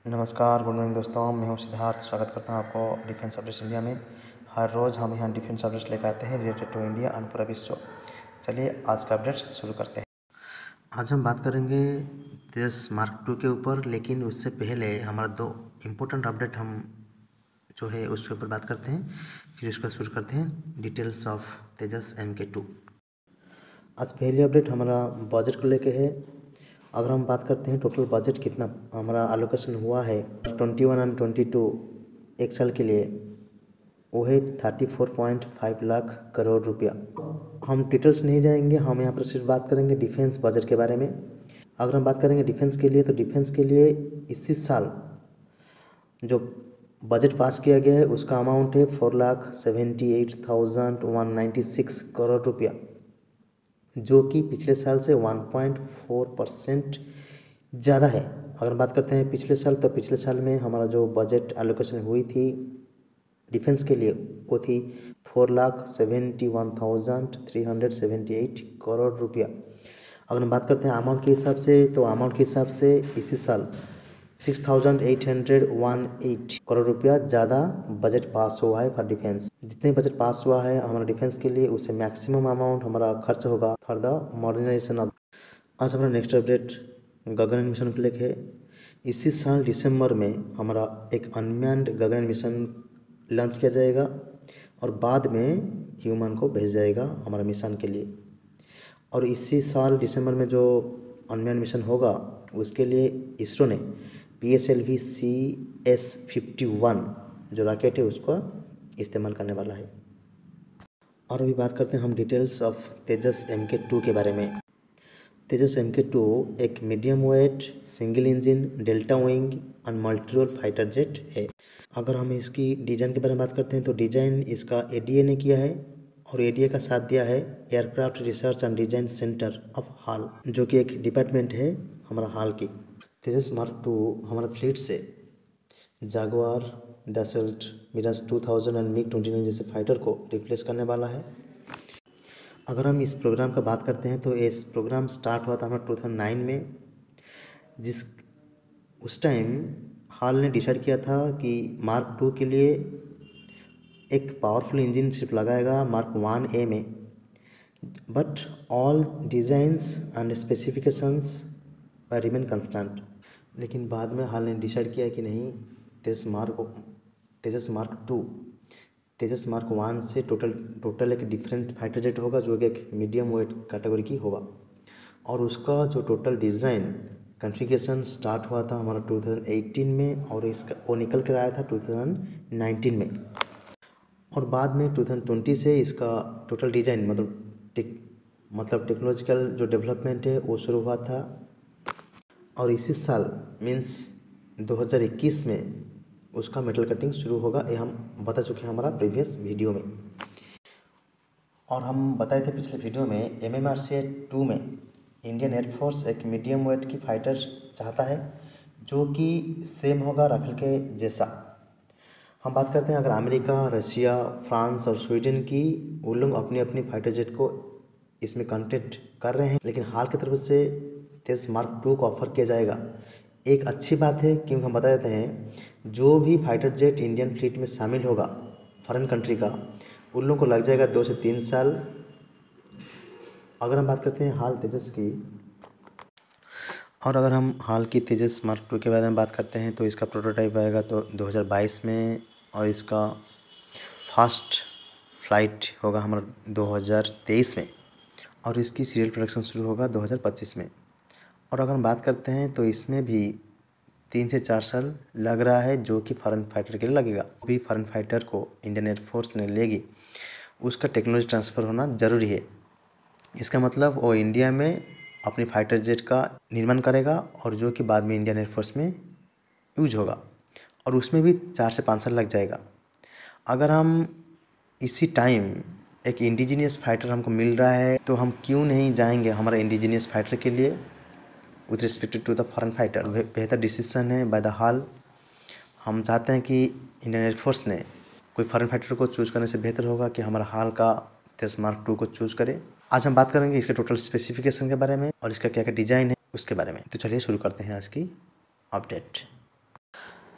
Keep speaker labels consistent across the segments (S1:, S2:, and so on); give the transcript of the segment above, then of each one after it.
S1: नमस्कार, good morning दोस्तों। मैं हूं सिद्धार्थ। स्वागत करता हूं आपको डिफेंस अपडेट्स इंडिया में। हर रोज़ हम यहां डिफेंस अपडेट्स लेकर आते हैं रिलेटेड टू इंडिया और पूरा विश्व। चलिए आज का अपडेट शुरू करते हैं। आज हम बात करेंगे तेजस मार्क 2 के ऊपर, लेकिन उससे पहले हमारा दो इम्पोर्टेंट अपडेट हम जो है उसके ऊपर बात करते हैं, फिर उसका शुरू करते हैं डिटेल्स ऑफ तेजस MK2। आज पहली अपडेट हमारा बजट को लेके है। अगर हम बात करते हैं टोटल बजट कितना हमारा एलोकेशन हुआ है 21 और 22 एक साल के लिए, वो है 34.5 लाख करोड़ रुपया। हम डिटेल्स नहीं जाएंगे, हम यहाँ पर सिर्फ बात करेंगे डिफेंस बजट के बारे में। अगर हम बात करेंगे डिफेंस के लिए, तो डिफेंस के लिए इसी साल जो बजट पास किया गया है उसका अमाउंट है 4,78,196 करोड़ रुपया, जो कि पिछले साल से 1.4% ज़्यादा है। अगर बात करते हैं पिछले साल, तो पिछले साल में हमारा जो बजट एलोकेशन हुई थी डिफेंस के लिए वो थी 4,71,378 करोड़ रुपया। अगर हम बात करते हैं अमाउंट के हिसाब से, तो अमाउंट के हिसाब से इसी साल 6,818 करोड़ रुपया ज़्यादा बजट पास हुआ है फॉर डिफेंस। जितने बजट पास हुआ है हमारा डिफेंस के लिए, उससे मैक्सिमम अमाउंट हमारा खर्च होगा फॉर द मॉडर्नाइजेशन ऑफ। आज हमारा नेक्स्ट अपडेट गगन मिशन को लेकर है। इसी साल दिसंबर में हमारा एक अनमैन्ड गगन मिशन लॉन्च किया जाएगा और बाद में ह्यूमन को भेजा जाएगा हमारा मिशन के लिए। और इसी साल दिसंबर में जो अनमैन्ड मिशन होगा उसके लिए इसरो ने PSLV CS51 जो रॉकेट है उसका इस्तेमाल करने वाला है। और अभी बात करते हैं हम डिटेल्स ऑफ तेजस MK2 के बारे में। तेजस MK2 एक medium weight single engine delta wing and multi role fighter jet है। अगर हम इसकी डिज़ाइन के बारे में बात करते हैं, तो डिज़ाइन इसका ADA ने किया है और ADA का साथ दिया है aircraft research and design centre of HAL, जो कि एक डिपार्टमेंट है हमारा हाल की। तेजस मार्क 2 हमारा फ्लीट से जागुआर, डसल्ट, मिराज 2000 एंड MiG-29 जैसे फाइटर को रिप्लेस करने वाला है। अगर हम इस प्रोग्राम का बात करते हैं, तो इस प्रोग्राम स्टार्ट हुआ था हमारा 2009 में, जिस उस टाइम हाल ने डिसाइड किया था कि मार्क 2 के लिए एक पावरफुल इंजन सिर्फ लगाएगा मार्क 1A में, but all designs and specifications remain constant. लेकिन बाद में हाल ने डिसाइड किया कि नहीं, तेजस मार्क 2 तेजस मार्क 1 से टोटल एक डिफरेंट फाइटर जेट होगा, जो कि एक मीडियम वेट कैटेगरी की होगा। और उसका जो टोटल डिज़ाइन कॉन्फ़िगरेशन स्टार्ट हुआ था हमारा 2018 में, और इसका वो निकल कर आया था 2019 में। और बाद में 2020 से इसका टोटल डिज़ाइन मतलब टेक्नोलॉजिकल जो डेवलपमेंट है वो शुरू हुआ था। और इसी साल मीन्स 2021 में उसका मेटल कटिंग शुरू होगा, ये हम बता चुके हैं हमारा प्रीवियस वीडियो में। और हम बताए थे पिछले वीडियो में MMRCA 2 में इंडियन एयरफोर्स एक मीडियम वेट की फाइटर चाहता है, जो कि सेम होगा राफेल के जैसा। हम बात करते हैं अगर अमेरिका, रशिया, फ्रांस और स्वीडन की, वो लोग अपनी अपनी फाइटर जेट को इसमें कॉन्टेक्ट कर रहे हैं, लेकिन हाल की तरफ से तेजस मार्क 2 को ऑफर किया जाएगा। एक अच्छी बात है, क्योंकि हम बता देते हैं जो भी फाइटर जेट इंडियन फ्लीट में शामिल होगा फॉरेन कंट्री का, उन लोगों को लग जाएगा 2 से 3 साल। अगर हम बात करते हैं हाल तेजस की, और अगर हम हाल की तेजस मार्क 2 के बारे में बात करते हैं, तो इसका प्रोटोटाइप आएगा तो 2022 में, और इसका फर्स्ट फ्लाइट होगा हमारा 2023 में, और इसकी सीरियल प्रोडक्शन शुरू होगा 2025 में। और अगर हम बात करते हैं तो इसमें भी 3 से 4 साल लग रहा है, जो कि फॉरेन फाइटर के लिए लगेगा। भी फॉरेन फाइटर को इंडियन एयरफोर्स ने लेगी, उसका टेक्नोलॉजी ट्रांसफ़र होना ज़रूरी है। इसका मतलब वो इंडिया में अपनी फाइटर जेट का निर्माण करेगा, और जो कि बाद में इंडियन एयरफोर्स में यूज होगा, और उसमें भी 4 से 5 साल लग जाएगा। अगर हम इसी टाइम एक इंडिजीनियस फाइटर हमको मिल रहा है, तो हम क्यों नहीं जाएंगे हमारा इंडिजीनियस फाइटर के लिए with respected to the foreign fighter. बेहतर डिसीजन है बाय द हाल। हम चाहते हैं कि इंडियन एयरफोर्स ने कोई फॉरेन फाइटर को चूज़ करने से बेहतर होगा कि हमारा हाल का तेजस मार्क 2 को चूज़ करे। आज हम बात करेंगे इसके टोटल स्पेसिफिकेशन के बारे में और इसका क्या क्या डिज़ाइन है उसके बारे में। तो चलिए शुरू करते हैं आज की अपडेट।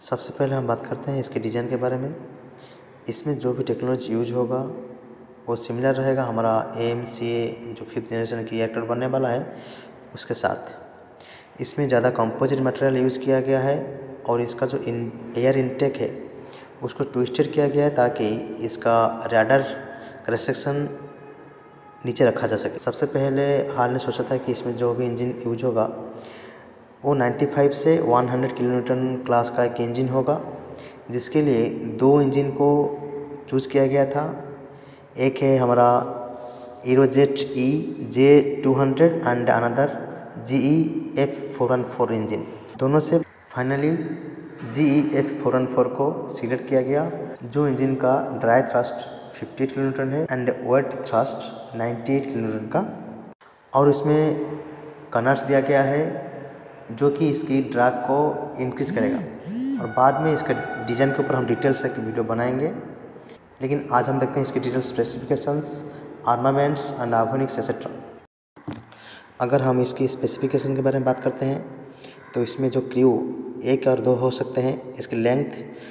S1: सबसे पहले हम बात करते हैं इसके डिज़ाइन के बारे में। इसमें जो भी टेक्नोलॉजी यूज होगा वो सिमिलर रहेगा हमारा AMCA जो 5th जनरेशन की रिएक्टर बनने वाला है उसके साथ। इसमें ज़्यादा कंपोजिट मटेरियल यूज़ किया गया है और इसका जो एयर इनटेक है उसको ट्विस्टेड किया गया है ताकि इसका रैडर क्रॉस सेक्शन नीचे रखा जा सके। सबसे पहले हाल ने सोचा था कि इसमें जो भी इंजन यूज होगा वो 95 से 100 किलोन्यूटन क्लास का एक इंजन होगा, जिसके लिए दो इंजन को चूज़ किया गया था। एक है हमारा Eurojet EJ200 and another GE F414 engine. दोनों से फाइनली GE F414 को सिलेक्ट किया गया, जो इंजन का ड्राई थ्रस्ट 58 किलोन्यूटन है एंड वेट थ्रस्ट 98 किलोन्यूटन का, और इसमें कनर्स दिया गया है जो कि इसकी ड्रैग को इंक्रीज करेगा। और बाद में इसका डिज़ाइन के ऊपर हम डिटेल से एक वीडियो बनाएंगे, लेकिन आज हम देखते हैं इसकी detail specifications, armaments and avionics etcetera. अगर हम इसकी स्पेसिफिकेशन के बारे में बात करते हैं तो इसमें जो क्रू 1 और 2 हो सकते हैं। इसकी लेंथ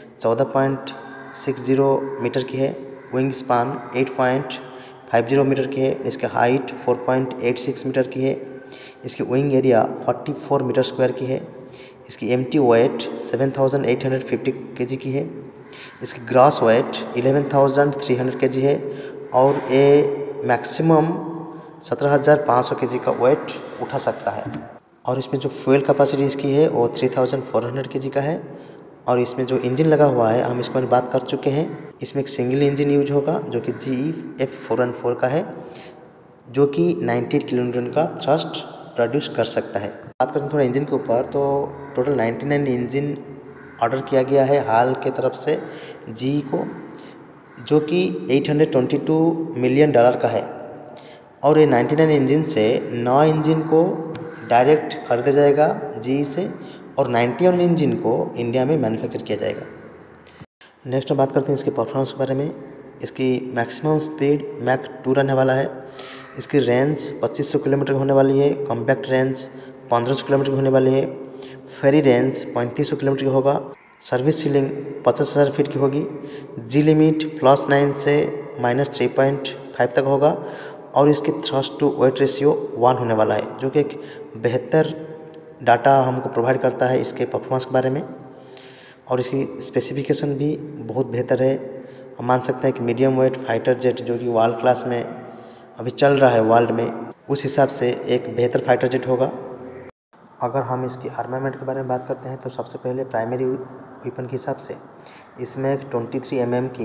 S1: 14.60 मीटर की है, विंग स्पान 8.50 मीटर की है, इसकी हाइट 4.86 मीटर की है, इसकी विंग एरिया 44 मीटर स्क्वायर की है, इसकी एम्प्टी वेट 7850 kg की है, इसकी ग्रॉस वेट 11300 kg है और ये मैक्सिमम 17500 kg का वेट उठा सकता है। और इसमें जो फ्यूल कैपेसिटी इसकी है वो 3400 kg का है। और इसमें जो इंजन लगा हुआ है हम इसके बारे में बात कर चुके हैं। इसमें एक सिंगल इंजन यूज होगा जो कि GE F414 का है, जो कि 98 किलोन्यूटन का थ्रस्ट प्रोड्यूस कर सकता है। बात करें थोड़ा इंजन के ऊपर तो टोटल 99 इंजन ऑर्डर किया गया है हाल के तरफ से GE को, जो कि $822 मिलियन का है। और ये 99 इंजन से 9 इंजन को डायरेक्ट खरीदा जाएगा GE से और 91 इंजन को इंडिया में मैन्युफैक्चर किया जाएगा। नेक्स्ट हम बात करते हैं इसके परफॉर्मेंस के बारे में। इसकी मैक्सिमम स्पीड मैक 2 रहने वाला है। इसकी रेंज 2500 किलोमीटर होने वाली है, कॉम्पैक्ट रेंज 1500 किलोमीटर की होने वाली है, फेरी रेंज 3500 किलोमीटर की होगा, सर्विस सीलिंग 50,000 फीट की होगी, जी लिमिट +9 से -3.5 तक होगा और इसकी थ्रस्ट टू वेट रेशियो 1 होने वाला है, जो कि एक बेहतर डाटा हमको प्रोवाइड करता है इसके परफॉर्मेंस के बारे में। और इसकी स्पेसिफिकेशन भी बहुत बेहतर है। हम मान सकते हैं कि मीडियम वेट फाइटर जेट जो कि वर्ल्ड क्लास में अभी चल रहा है वर्ल्ड में, उस हिसाब से एक बेहतर फाइटर जेट होगा। अगर हम इसकी आर्मामेंट के बारे में बात करते हैं तो सबसे पहले प्राइमरी वेपन के हिसाब से इसमें एक 23 mm की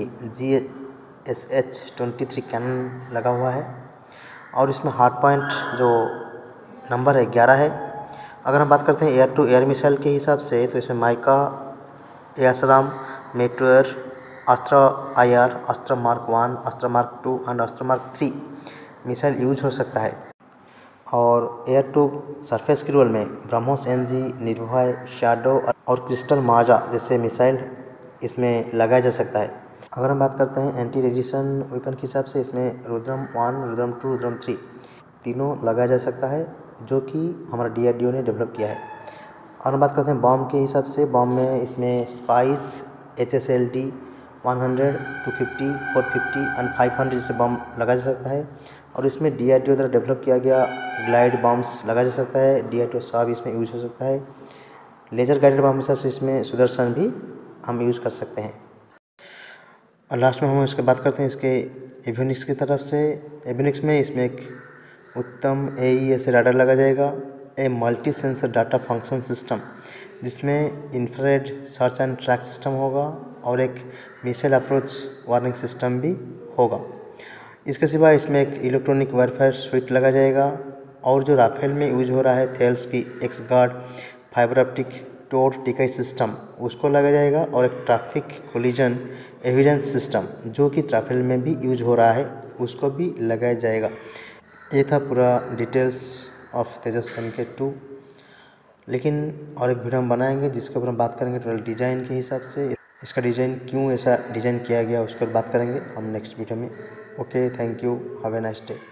S1: GSH-23 कैनन लगा हुआ है और इसमें हार्ड पॉइंट जो नंबर है 11 है। अगर हम बात करते हैं एयर टू एयर मिसाइल के हिसाब से तो इसमें MICA, ASRAAM, Meteor, Astra IR, Astra mark 1, Astra mark 2 and Astra mark 3 missile use हो सकता है। और एयर टू सरफेस की रोल में ब्रह्मोस NG, निर्भय, शैडो और क्रिस्टल माजा जैसे मिसाइल इसमें लगाया जा सकता है। अगर हम बात करते हैं एंटी रेडिएशन वेपन के हिसाब से इसमें रुद्रम 1, रुद्रम 2, रुद्रम 3 तीनों लगाया जा सकता है, जो कि हमारा DRDO ने डेवलप किया है। और हम बात करते हैं बॉम्ब के हिसाब से, बॉम्ब में इसमें स्पाइस, HSLD 100, 250, 450 एंड 500 जैसे बॉम्ब लगाया जा सकता है। और इसमें DRDO द्वारा डेवलप किया गया ग्लाइड बॉम्ब्स लगाया जा सकता है। DRDO सब इसमें यूज हो सकता है। लेज़र गाइडेड बॉम्ब हिसाब से इसमें सुदर्शन भी हम यूज़ कर सकते हैं। और लास्ट में हम इसके बात करते हैं इसके एवियोनिक्स की तरफ से। एवियोनिक्स में इसमें एक उत्तम AESA राडार लगा जाएगा, a multi sensor data function system, जिसमें infrared search and track system होगा और एक मिसाइल अप्रोच वार्निंग सिस्टम भी होगा। इसके सिवा इसमें एक इलेक्ट्रॉनिक वारफेयर स्विट लगा जाएगा और जो राफेल में यूज हो रहा है थेल्स की एक्सगार्ड फाइबर ऑप्टिक टोर टिकाई सिस्टम उसको लगा जाएगा और एक ट्रैफिक कोलिजन एविडेंस सिस्टम जो कि राफेल में भी यूज हो रहा है उसको भी लगाया जाएगा। ये था पूरा डिटेल्स ऑफ तेजस MK2। लेकिन और एक वीडियो हम बनाएंगे जिसके ऊपर हम बात करेंगे टोटल डिज़ाइन के हिसाब से, इसका डिज़ाइन क्यों ऐसा डिज़ाइन किया गया उसके ऊपर बात करेंगे हम नेक्स्ट वीडियो में। Okay, thank you, have a nice day.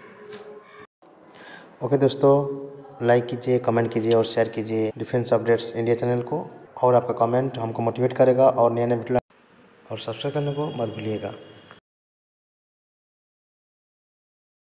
S1: Okay दोस्तों, लाइक कीजिए, कमेंट कीजिए और शेयर कीजिए डिफेंस अपडेट्स इंडिया चैनल को। और आपका कमेंट हमको मोटिवेट करेगा और नए नए वीडियो और सब्सक्राइब करने को मत भूलिएगा।